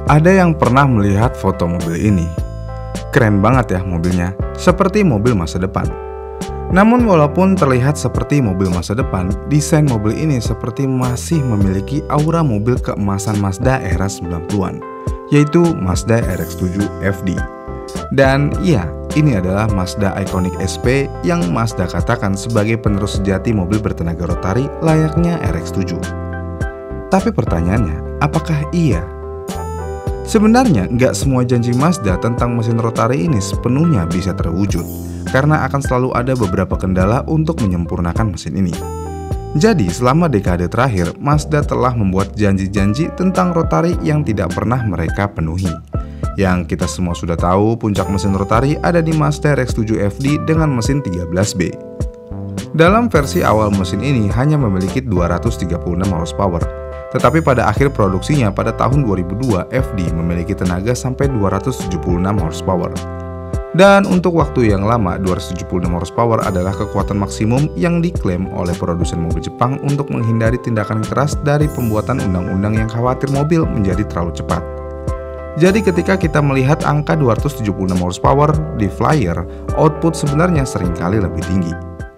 Ada yang pernah melihat foto mobil ini? Keren banget ya mobilnya, seperti mobil masa depan. Namun walaupun terlihat seperti mobil masa depan, desain mobil ini seperti masih memiliki aura mobil keemasan Mazda era 90-an, yaitu Mazda RX-7 FD. Dan iya, ini adalah Mazda Iconic SP yang Mazda katakan sebagai penerus sejati mobil bertenaga rotari layaknya RX-7. Tapi pertanyaannya, apakah iya? Sebenarnya nggak semua janji Mazda tentang mesin rotari ini sepenuhnya bisa terwujud, karena akan selalu ada beberapa kendala untuk menyempurnakan mesin ini. Jadi selama dekade terakhir, Mazda telah membuat janji-janji tentang rotari yang tidak pernah mereka penuhi. Yang kita semua sudah tahu, puncak mesin rotari ada di Mazda RX-7 FD dengan mesin 13B. Dalam versi awal mesin ini hanya memiliki 236 horsepower. Tetapi pada akhir produksinya pada tahun 2002, FD memiliki tenaga sampai 276 horsepower. Dan untuk waktu yang lama, 276 horsepower adalah kekuatan maksimum yang diklaim oleh produsen mobil Jepang untuk menghindari tindakan keras dari pembuatan undang-undang yang khawatir mobil menjadi terlalu cepat. Jadi ketika kita melihat angka 276 horsepower di flyer, output sebenarnya seringkali lebih tinggi.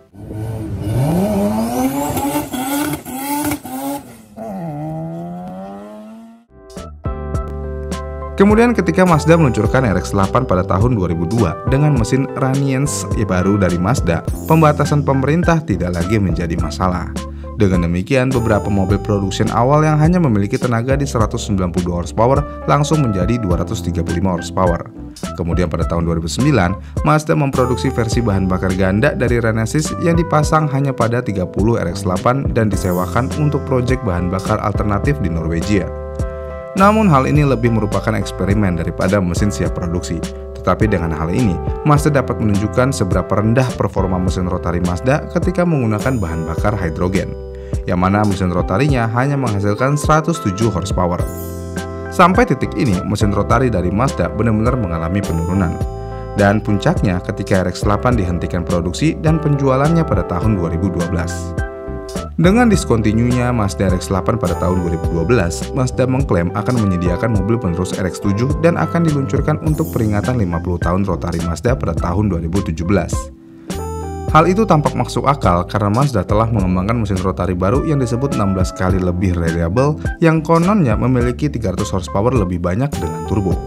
Kemudian ketika Mazda meluncurkan RX-8 pada tahun 2002 dengan mesin Ranience baru dari Mazda, pembatasan pemerintah tidak lagi menjadi masalah. Dengan demikian, beberapa mobil production awal yang hanya memiliki tenaga di 192 horsepower langsung menjadi 235 horsepower. Kemudian pada tahun 2009, Mazda memproduksi versi bahan bakar ganda dari Renesis yang dipasang hanya pada 30 RX-8 dan disewakan untuk proyek bahan bakar alternatif di Norwegia. Namun hal ini lebih merupakan eksperimen daripada mesin siap produksi. Tetapi dengan hal ini, Mazda dapat menunjukkan seberapa rendah performa mesin rotari Mazda ketika menggunakan bahan bakar hidrogen, yang mana mesin rotarinya hanya menghasilkan 107 horsepower. Sampai titik ini, mesin rotari dari Mazda benar-benar mengalami penurunan. Dan puncaknya ketika RX-8 dihentikan produksi dan penjualannya pada tahun 2012. Dengan diskontinunya Mazda RX-8 pada tahun 2012, Mazda mengklaim akan menyediakan mobil penerus RX-7 dan akan diluncurkan untuk peringatan 50 tahun rotari Mazda pada tahun 2017. Hal itu tampak masuk akal karena Mazda telah mengembangkan mesin rotari baru yang disebut 16 kali lebih reliable yang kononnya memiliki 300 horsepower lebih banyak dengan turbo.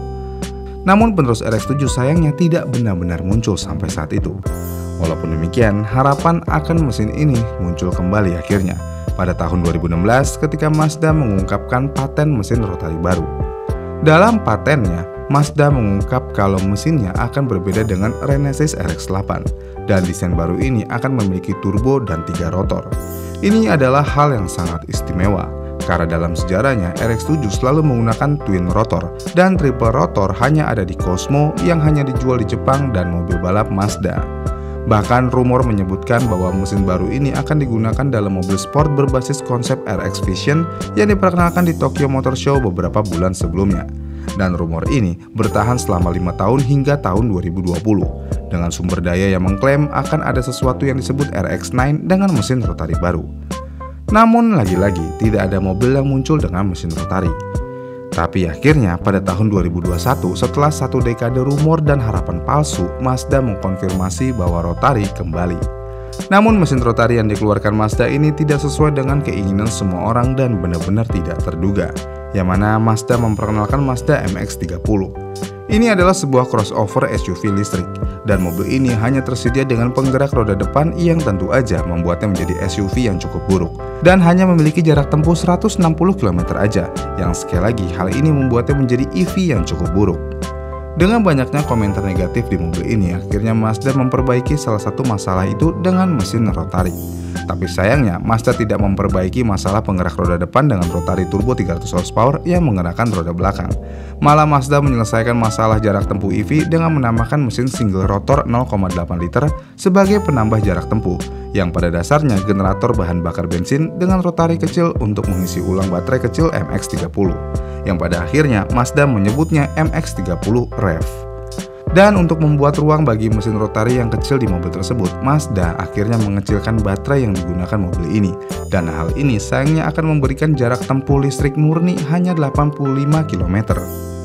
Namun penerus RX-7 sayangnya tidak benar-benar muncul sampai saat itu. Walaupun demikian, harapan akan mesin ini muncul kembali akhirnya pada tahun 2016 ketika Mazda mengungkapkan paten mesin rotari baru. Dalam patennya, Mazda mengungkap kalau mesinnya akan berbeda dengan Renesis RX-8 dan desain baru ini akan memiliki turbo dan 3 rotor. Ini adalah hal yang sangat istimewa karena dalam sejarahnya RX-7 selalu menggunakan twin rotor dan triple rotor hanya ada di Cosmo yang hanya dijual di Jepang dan mobil balap Mazda. Bahkan rumor menyebutkan bahwa mesin baru ini akan digunakan dalam mobil sport berbasis konsep RX Vision yang diperkenalkan di Tokyo Motor Show beberapa bulan sebelumnya. Dan rumor ini bertahan selama 5 tahun hingga tahun 2020 dengan sumber daya yang mengklaim akan ada sesuatu yang disebut RX-9 dengan mesin rotari baru. Namun lagi-lagi tidak ada mobil yang muncul dengan mesin rotari. Tapi akhirnya pada tahun 2021 setelah satu dekade rumor dan harapan palsu, Mazda mengkonfirmasi bahwa rotari kembali. Namun mesin rotari yang dikeluarkan Mazda ini tidak sesuai dengan keinginan semua orang dan benar-benar tidak terduga, yang mana Mazda memperkenalkan Mazda MX-30. Ini adalah sebuah crossover SUV listrik, dan mobil ini hanya tersedia dengan penggerak roda depan yang tentu aja membuatnya menjadi SUV yang cukup buruk, dan hanya memiliki jarak tempuh 160 km aja, yang sekali lagi hal ini membuatnya menjadi EV yang cukup buruk. Dengan banyaknya komentar negatif di mobil ini, akhirnya Mazda memperbaiki salah satu masalah itu dengan mesin rotari. Tapi sayangnya, Mazda tidak memperbaiki masalah penggerak roda depan dengan rotari turbo 300 horsepower yang menggerakkan roda belakang. Malah Mazda menyelesaikan masalah jarak tempuh EV dengan menambahkan mesin single rotor 0,8 liter sebagai penambah jarak tempuh, yang pada dasarnya generator bahan bakar bensin dengan rotari kecil untuk mengisi ulang baterai kecil MX-30, yang pada akhirnya Mazda menyebutnya MX-30 REV. Dan untuk membuat ruang bagi mesin rotari yang kecil di mobil tersebut, Mazda akhirnya mengecilkan baterai yang digunakan mobil ini. Dan hal ini sayangnya akan memberikan jarak tempuh listrik murni hanya 85 km.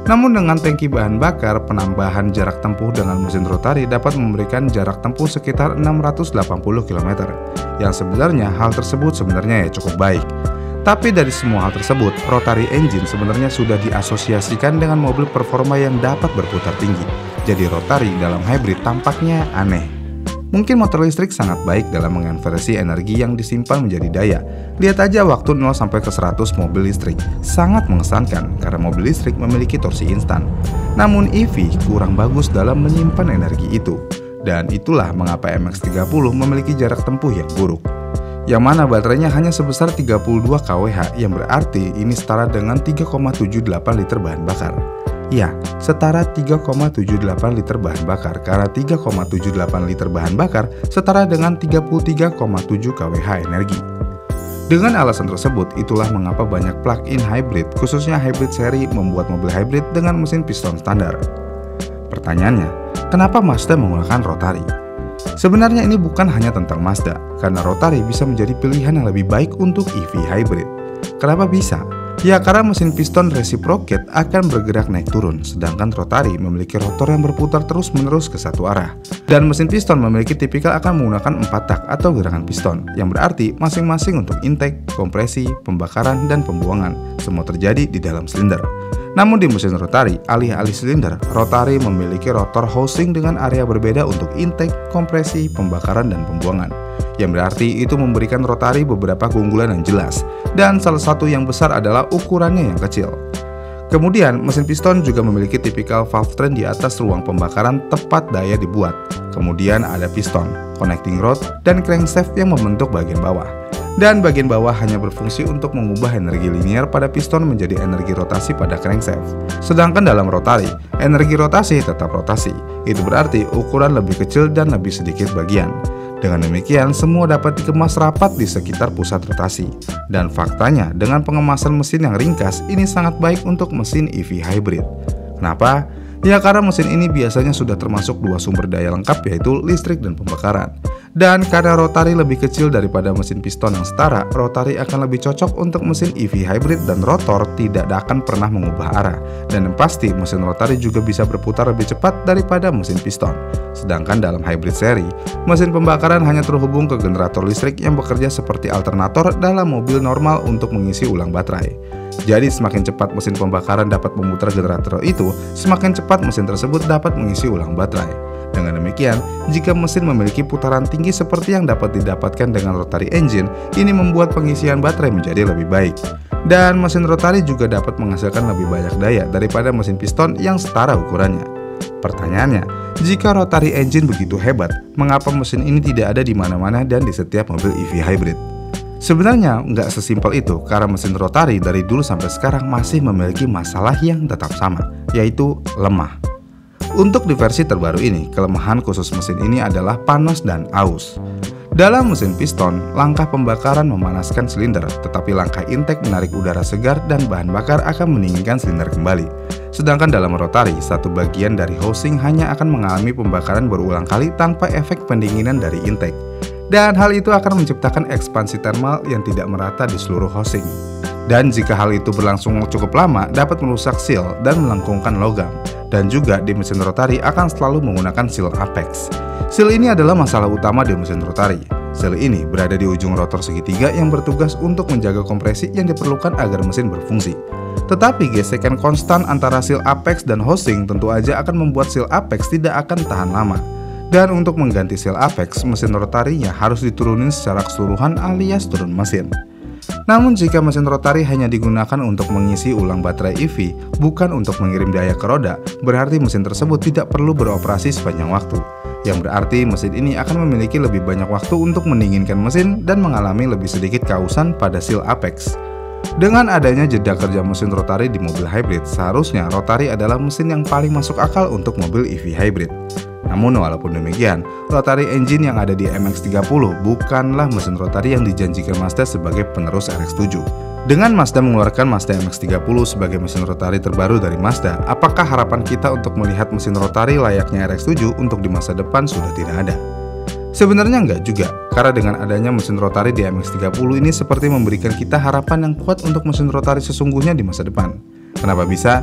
Namun dengan tangki bahan bakar, penambahan jarak tempuh dengan mesin rotari dapat memberikan jarak tempuh sekitar 680 km, yang sebenarnya hal tersebut sebenarnya cukup baik. Tapi dari semua hal tersebut, rotary engine sebenarnya sudah diasosiasikan dengan mobil performa yang dapat berputar tinggi. Jadi rotary dalam hybrid tampaknya aneh. Mungkin motor listrik sangat baik dalam mengonversi energi yang disimpan menjadi daya. Lihat aja waktu 0 sampai ke 100 mobil listrik. Sangat mengesankan karena mobil listrik memiliki torsi instan. Namun EV kurang bagus dalam menyimpan energi itu. Dan itulah mengapa MX-30 memiliki jarak tempuh yang buruk. Yang mana baterainya hanya sebesar 32 kWh, yang berarti ini setara dengan 3,78 liter bahan bakar. Ya, setara 3,78 liter bahan bakar, karena 3,78 liter bahan bakar setara dengan 33,7 kWh energi. Dengan alasan tersebut, itulah mengapa banyak plug-in hybrid, khususnya hybrid seri, membuat mobil hybrid dengan mesin piston standar. Pertanyaannya, kenapa Mazda menggunakan rotary? Sebenarnya ini bukan hanya tentang Mazda, karena rotary bisa menjadi pilihan yang lebih baik untuk EV hybrid. Kenapa bisa? Ya karena mesin piston reciprocate akan bergerak naik turun, sedangkan rotary memiliki rotor yang berputar terus-menerus ke satu arah. Dan mesin piston memiliki tipikal akan menggunakan 4 tak atau gerakan piston, yang berarti masing-masing untuk intake, kompresi, pembakaran, dan pembuangan, semua terjadi di dalam silinder. Namun di mesin rotary, alih-alih silinder, rotary memiliki rotor housing dengan area berbeda untuk intake, kompresi, pembakaran, dan pembuangan. Yang berarti itu memberikan rotary beberapa keunggulan yang jelas, dan salah satu yang besar adalah ukurannya yang kecil. Kemudian, mesin piston juga memiliki tipikal valve train di atas ruang pembakaran tepat daya dibuat. Kemudian ada piston, connecting rod, dan crankshaft yang membentuk bagian bawah. Dan bagian bawah hanya berfungsi untuk mengubah energi linear pada piston menjadi energi rotasi pada crankshaft. Sedangkan dalam rotary, energi rotasi tetap rotasi. Itu berarti ukuran lebih kecil dan lebih sedikit bagian. Dengan demikian, semua dapat dikemas rapat di sekitar pusat rotasi. Dan faktanya, dengan pengemasan mesin yang ringkas, ini sangat baik untuk mesin EV hybrid. Kenapa? Ya karena mesin ini biasanya sudah termasuk 2 sumber daya lengkap, yaitu listrik dan pembakaran. Dan karena rotary lebih kecil daripada mesin piston yang setara, rotary akan lebih cocok untuk mesin EV hybrid dan rotor tidak akan pernah mengubah arah. Dan yang pasti mesin rotary juga bisa berputar lebih cepat daripada mesin piston. Sedangkan dalam hybrid seri, mesin pembakaran hanya terhubung ke generator listrik yang bekerja seperti alternator dalam mobil normal untuk mengisi ulang baterai. Jadi semakin cepat mesin pembakaran dapat memutar generator itu, semakin cepat mesin tersebut dapat mengisi ulang baterai. Dengan demikian, jika mesin memiliki putaran tinggi seperti yang dapat didapatkan dengan rotary engine, ini membuat pengisian baterai menjadi lebih baik. Dan mesin rotary juga dapat menghasilkan lebih banyak daya daripada mesin piston yang setara ukurannya. Pertanyaannya, jika rotary engine begitu hebat, mengapa mesin ini tidak ada di mana-mana dan di setiap mobil EV hybrid? Sebenarnya nggak sesimpel itu, karena mesin rotary dari dulu sampai sekarang masih memiliki masalah yang tetap sama, yaitu lemah. Untuk di versi terbaru ini, kelemahan khusus mesin ini adalah panas dan aus. Dalam mesin piston, langkah pembakaran memanaskan silinder, tetapi langkah intake menarik udara segar dan bahan bakar akan mendinginkan silinder kembali. Sedangkan dalam rotary, satu bagian dari housing hanya akan mengalami pembakaran berulang kali tanpa efek pendinginan dari intake. Dan hal itu akan menciptakan ekspansi thermal yang tidak merata di seluruh housing. Dan jika hal itu berlangsung cukup lama, dapat merusak seal dan melengkungkan logam. Dan juga di mesin rotary akan selalu menggunakan seal apex. Seal ini adalah masalah utama di mesin rotary. Seal ini berada di ujung rotor segitiga yang bertugas untuk menjaga kompresi yang diperlukan agar mesin berfungsi. Tetapi gesekan konstan antara seal apex dan housing tentu aja akan membuat seal apex tidak akan tahan lama. Dan untuk mengganti seal apex, mesin rotarinya harus diturunin secara keseluruhan alias turun mesin. Namun jika mesin rotary hanya digunakan untuk mengisi ulang baterai EV, bukan untuk mengirim daya ke roda, berarti mesin tersebut tidak perlu beroperasi sepanjang waktu. Yang berarti mesin ini akan memiliki lebih banyak waktu untuk mendinginkan mesin dan mengalami lebih sedikit keausan pada seal apex. Dengan adanya jeda kerja mesin rotary di mobil hybrid, seharusnya rotary adalah mesin yang paling masuk akal untuk mobil EV hybrid. Namun walaupun demikian, rotary engine yang ada di MX-30 bukanlah mesin rotary yang dijanjikan Mazda sebagai penerus RX-7. Dengan Mazda mengeluarkan Mazda MX-30 sebagai mesin rotary terbaru dari Mazda, apakah harapan kita untuk melihat mesin rotary layaknya RX-7 untuk di masa depan sudah tidak ada? Sebenarnya enggak juga, karena dengan adanya mesin rotary di MX-30 ini seperti memberikan kita harapan yang kuat untuk mesin rotary sesungguhnya di masa depan. Kenapa bisa?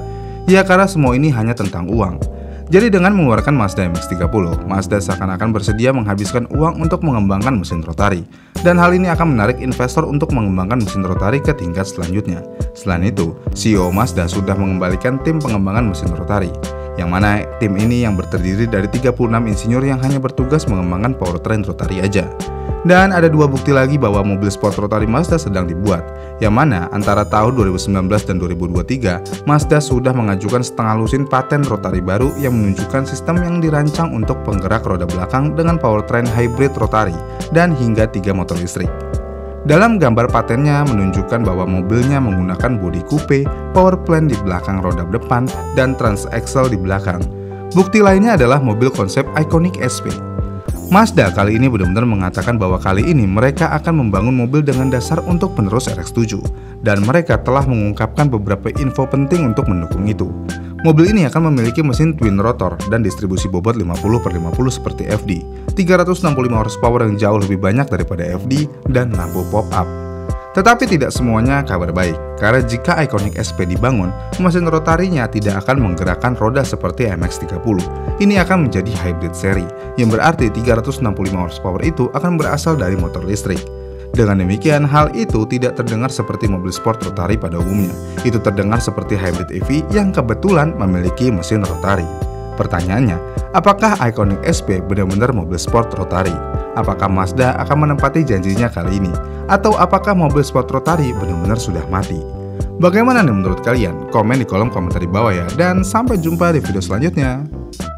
Ya karena semua ini hanya tentang uang. Jadi dengan mengeluarkan Mazda MX-30, Mazda seakan-akan bersedia menghabiskan uang untuk mengembangkan mesin rotari. Dan hal ini akan menarik investor untuk mengembangkan mesin rotari ke tingkat selanjutnya. Selain itu, CEO Mazda sudah mengembalikan tim pengembangan mesin rotari, yang mana tim ini yang terdiri dari 36 insinyur yang hanya bertugas mengembangkan powertrain rotari aja. Dan ada dua bukti lagi bahwa mobil sport rotari Mazda sedang dibuat, yang mana antara tahun 2019 dan 2023, Mazda sudah mengajukan setengah lusin paten rotari baru yang menunjukkan sistem yang dirancang untuk penggerak roda belakang dengan powertrain hybrid rotari dan hingga 3 motor listrik. Dalam gambar patennya menunjukkan bahwa mobilnya menggunakan bodi coupe, power plant di belakang roda depan, dan transaxle di belakang. Bukti lainnya adalah mobil konsep Iconic SP. Mazda kali ini benar-benar mengatakan bahwa kali ini mereka akan membangun mobil dengan dasar untuk penerus RX-7, dan mereka telah mengungkapkan beberapa info penting untuk mendukung itu. Mobil ini akan memiliki mesin twin rotor dan distribusi bobot 50/50 seperti FD, 365 horsepower yang jauh lebih banyak daripada FD, dan lampu pop-up. Tetapi tidak semuanya kabar baik, karena jika Iconic SP dibangun, mesin rotarinya tidak akan menggerakkan roda seperti MX-30. Ini akan menjadi hybrid seri, yang berarti 365 horsepower itu akan berasal dari motor listrik. Dengan demikian, hal itu tidak terdengar seperti mobil sport rotari pada umumnya. Itu terdengar seperti hybrid EV yang kebetulan memiliki mesin rotari. Pertanyaannya, apakah Iconic SP benar-benar mobil sport rotari? Apakah Mazda akan menempati janjinya kali ini? Atau apakah mobil sport rotari benar-benar sudah mati? Bagaimana nih menurut kalian? Komen di kolom komentar di bawah ya. Dan sampai jumpa di video selanjutnya.